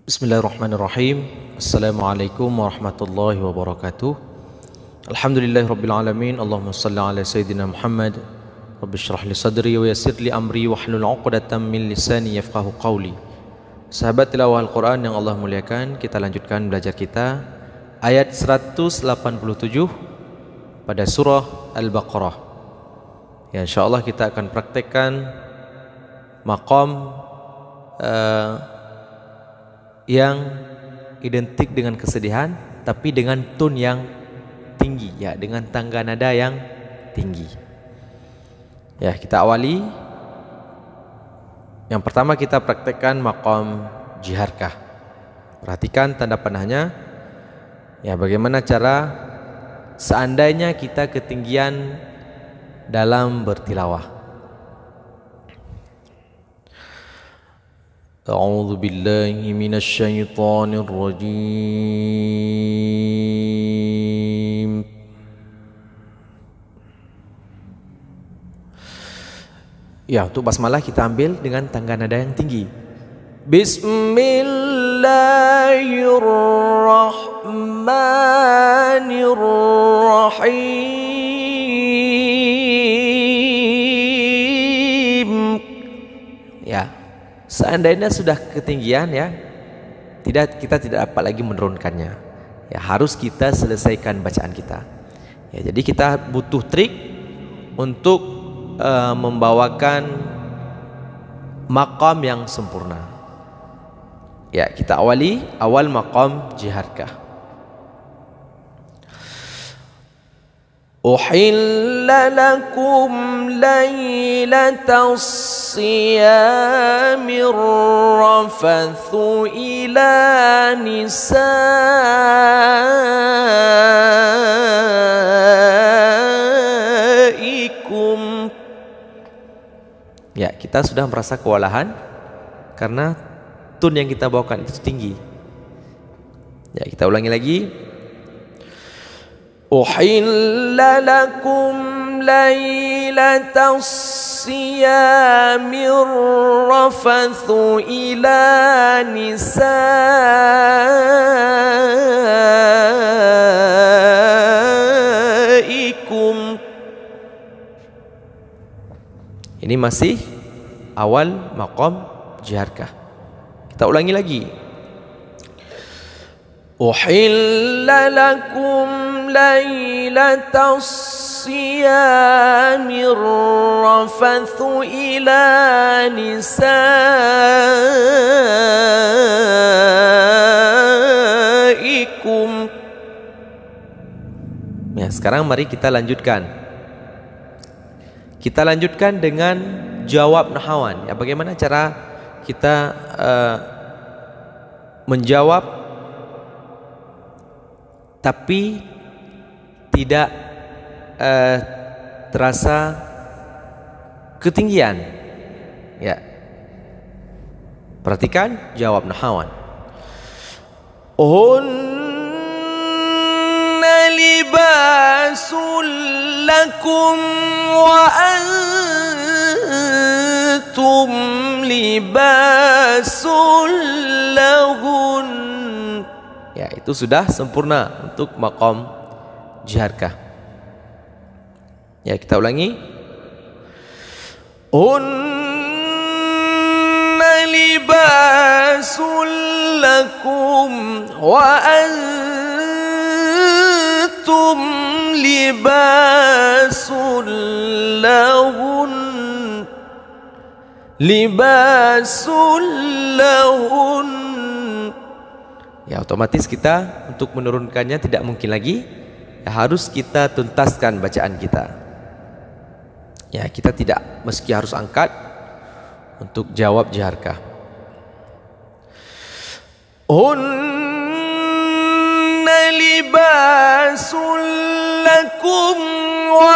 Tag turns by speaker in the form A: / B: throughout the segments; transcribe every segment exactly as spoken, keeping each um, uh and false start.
A: Bismillahirrahmanirrahim. Assalamualaikum warahmatullahi wabarakatuh. Alhamdulillahirabbil alamin. Allahumma shalli ala sayyidina Muhammad. Rabbi shrah li sadri wa yassir li amri wahlul 'uqdatam min lisani yafqahu qawli. Sahabat tilawah Al-Qur'an yang Allah muliakan, kita lanjutkan belajar kita ayat seratus delapan puluh tujuh pada surah Al-Baqarah. Ya, insyaallah kita akan praktekkan maqam uh, yang identik dengan kesedihan tapi dengan tone yang tinggi, ya, dengan tangga nada yang tinggi. Ya, kita awali. Yang pertama kita praktekkan maqam jiharkah. Perhatikan tanda panahnya. Ya, bagaimana cara seandainya kita ketinggian dalam bertilawah. A'udzu billahi minasy syaithanir rajim. Ya, untuk basmalah kita ambil dengan tangga nada yang tinggi. Bismillahirrahmanirrahim. Ya, seandainya sudah ketinggian, ya, tidak, kita tidak dapat lagi menurunkannya. Ya, harus kita selesaikan bacaan kita. Ya, jadi kita butuh trik untuk uh, membawakan maqam yang sempurna. Ya, kita awali awal maqam jiharkah. Uhilla lakum laylatas siyamir rafathu ila nisaikum. Ya, kita sudah merasa kewalahan karena tune yang kita bawakan itu tinggi. Ya, kita ulangi lagi. Uhilla lakum laylatas siyamir rafathu ila nisaikum. Ini masih awal maqam jiharkah. Kita ulangi lagi. Uhilla lakum laylatas siyamir rafathu ila nisaikum. Ya, sekarang mari kita lanjutkan. Kita lanjutkan dengan jawab nahawan. Ya, bagaimana cara kita uh, menjawab tapi tidak uh, terasa ketinggian. Ya, perhatikan jawab nahawan. Hunna libasul lakum wa antum libasul lahun. Ya, itu sudah sempurna untuk maqam jiharkah. Ya, kita ulangi. Hunna libasul lakum wa antum libasul lahun. Libasul lahun. Ya, otomatis kita untuk menurunkannya tidak mungkin lagi. Ya, harus kita tuntaskan bacaan kita. Ya, kita tidak meski harus angkat untuk jawab jiharkah. Hunna libasul lakum wa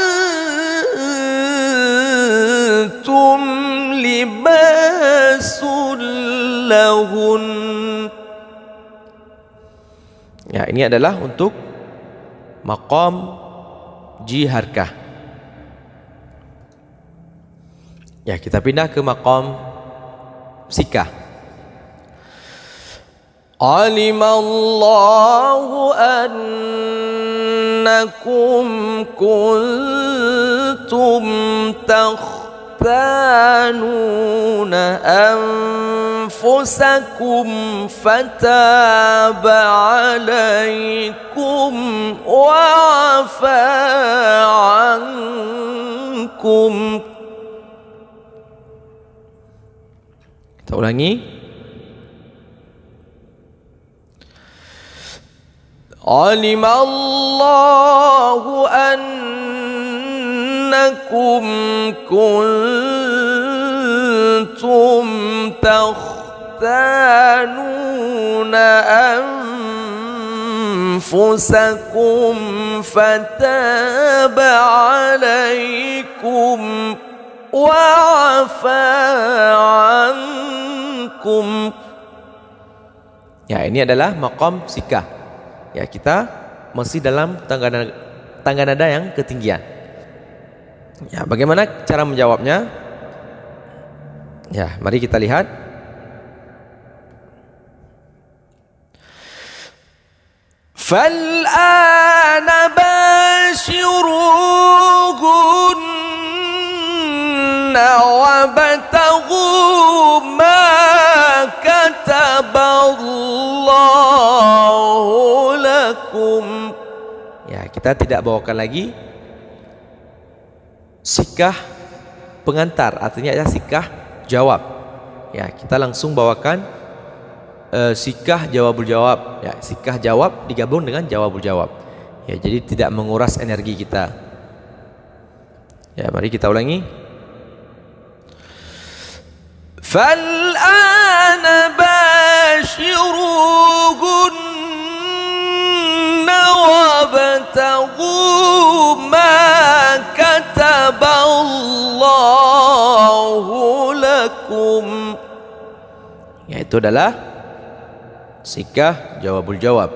A: antum libasul lahun. Ya, ini adalah untuk maqam jiharkah. Ya, kita pindah ke maqam sikah. Alimallahu annakum kuntum takhtanuna anfusakum fataba alaikum wa afa ankum. Kita ulangi. Alimallahu annakum kuntum takhtanuna anfusakum fataba alaikum wa afa ankum. Ya, ini adalah maqam sikah. Ya, kita masih dalam tangga nada, tangga nada yang ketinggian. Ya, bagaimana cara menjawabnya? Ya, mari kita lihat. Fal'ana bashiruhunna wabtaghu ma kataballahu lakum. Ya, kita tidak bawakan lagi sikah pengantar, artinya ya sikah jawab. Ya, kita langsung bawakan uh, sikah jawabul jawab. Ya, sikah jawab digabung dengan jawabul jawab. Ya, jadi tidak menguras energi kita. Ya, mari kita ulangi. Fal'ana bashiruhunna wabtaghu ma kataballahu lakum. Ya, itu adalah sikah jawabul jawab.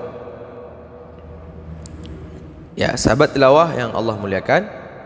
A: Ya, sahabat tilawah yang Allah muliakan,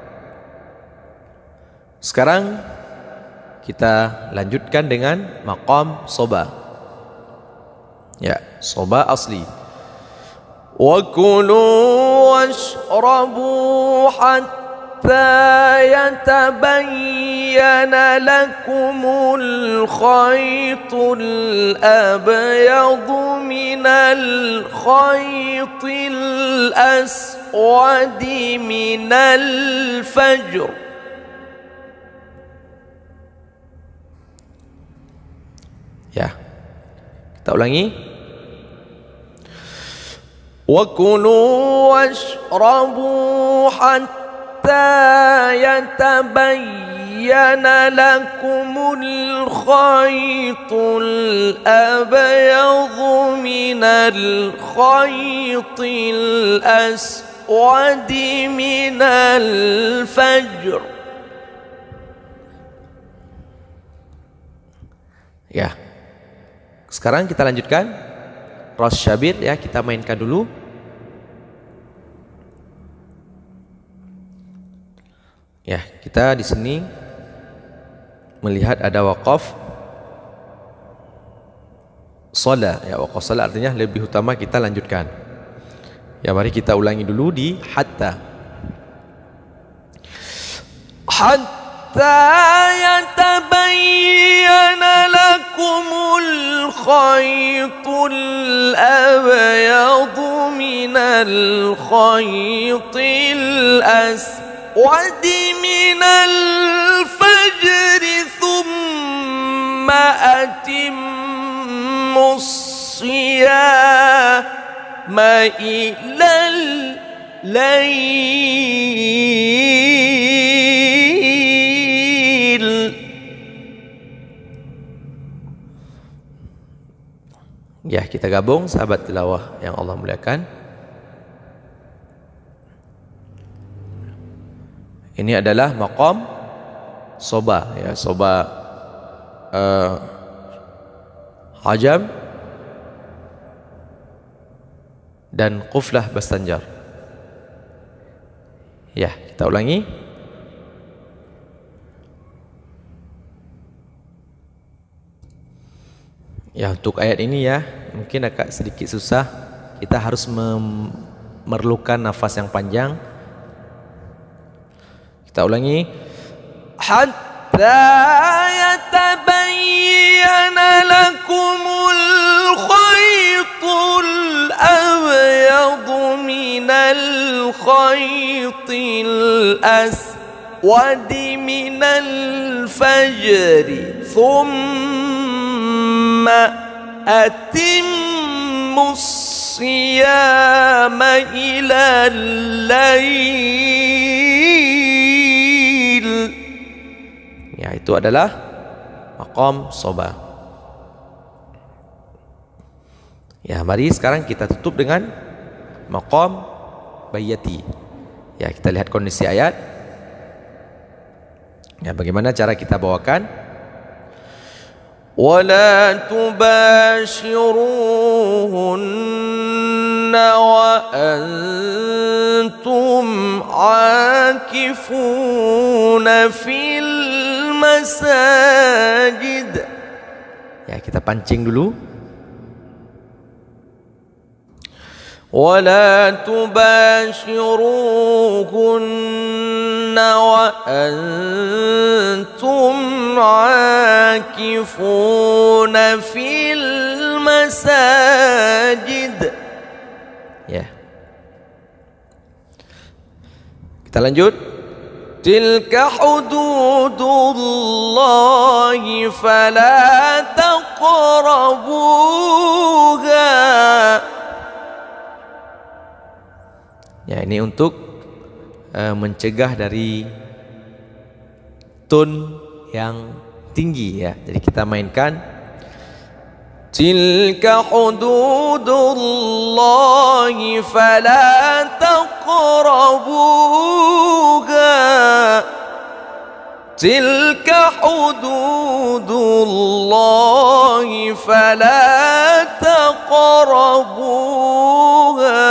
A: sekarang kita lanjutkan dengan maqam soba. Ya, soba asli. Wa kulu washrabu hatta yatabayyana lakumul khaytul abyadu minal khaytil aswadi minal fajr. Ya, kita ulangi. Wa kulu washrabu hatta yatabayyana lakumul khaytul abyadu minal khaytil aswadi minal fajr. Ya, sekarang kita lanjutkan Ras Syabir, ya, kita mainkan dulu. Ya, kita di sini melihat ada waqaf shala. Ya, waqaf shala artinya lebih utama, kita lanjutkan. Ya, mari kita ulangi dulu di hatta. Hatta yatabayyana lakumul khaytul abyadu minal khaytil aswadi minal fajri thumma atimmus siyama ilal layl. Ya, kita gabung sahabat tilawah yang Allah muliakan. Ini adalah maqam soba, ya, soba uh, hajam dan quflah bastanjar. Ya, kita ulangi. Ya, untuk ayat ini ya, mungkin agak sedikit susah. Kita harus memerlukan nafas yang panjang. Kita ulangi. Hatta yatabayyana lakumul khaytul abyadu minal khaytil aswadi minal fajri thumma atimmus siyama ilal lail. Ya, itu adalah maqam soba. Ya, mari sekarang kita tutup dengan maqam bayati. Ya, kita lihat kondisi ayat. Ya, bagaimana cara kita bawakan? وَلَا تُبَاشِرُوهُنَّ وَأَنْتُمْ عَاكِفُونَ فِي الْمَسَاجِدِ. Ya, kita pancing dulu. وَلَا تُبَاشِرُوهُنَّ وَأَنْتُمْ عَاكِفُونَ فِي الْمَسَاجِدِ. Ya. Kita lanjut. Tilka hududullahi fala taqrabuha. Ya, ini untuk uh, mencegah dari tone yang tinggi ya. Jadi kita mainkan tilka hududullahi fala taqrabuha. Tilka hududullahi fala taqrabuha.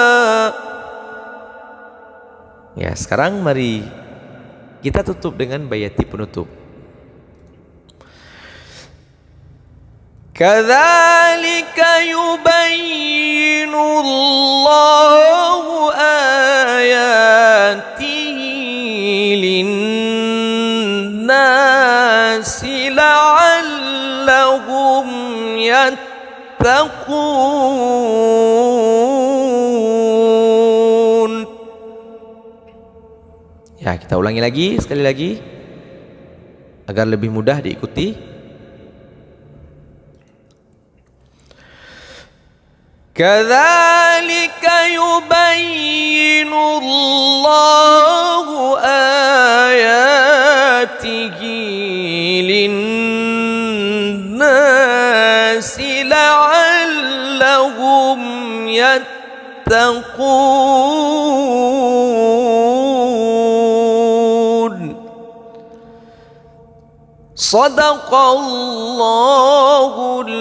A: Ya, sekarang mari kita tutup dengan bayati penutup. Kadzalika yubayyinu Allahu ayatihi lin-nasi la'allahum yattaqun. Ya, kita ulangi lagi sekali lagi agar lebih mudah diikuti. Kadzalika yubayyinu Allahu ayatihi lin-nasi la'allahum yattaqun. Sadaqallahul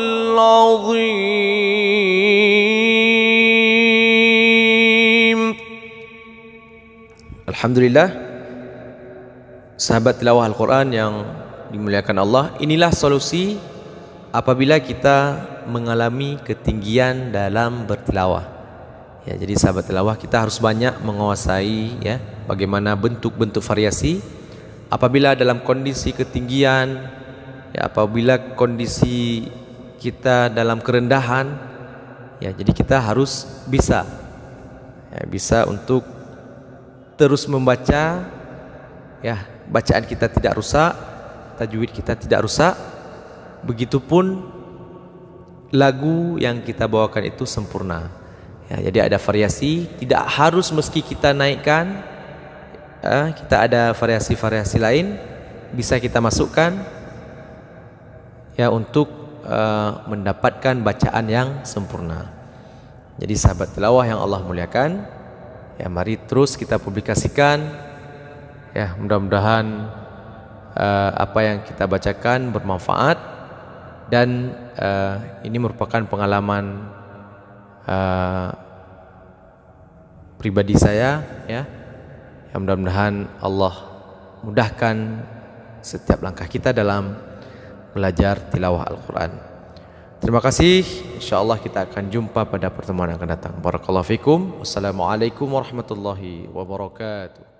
A: azim. Alhamdulillah, sahabat tilawah Al-Quran yang dimuliakan Allah, inilah solusi apabila kita mengalami ketinggian dalam bertilawah. Ya, jadi sahabat tilawah, kita harus banyak menguasai ya bagaimana bentuk-bentuk variasi. Apabila dalam kondisi ketinggian, ya, apabila kondisi kita dalam kerendahan, ya, jadi kita harus bisa, ya, bisa untuk terus membaca, ya, bacaan kita tidak rusak, tajwid kita tidak rusak. Begitupun lagu yang kita bawakan itu sempurna. Ya, jadi ada variasi, tidak harus meski kita naikkan. Uh, kita ada variasi-variasi lain bisa kita masukkan ya untuk uh, mendapatkan bacaan yang sempurna. Jadi sahabat tilawah yang Allah muliakan, ya, mari terus kita publikasikan ya, mudah-mudahan uh, apa yang kita bacakan bermanfaat dan uh, ini merupakan pengalaman uh, pribadi saya ya. Ya, mudah-mudahan Allah mudahkan setiap langkah kita dalam belajar tilawah Al-Quran. Terima kasih. Insyaallah kita akan jumpa pada pertemuan yang akan datang. Barakallahu fikum. Wassalamualaikum warahmatullahi wabarakatuh.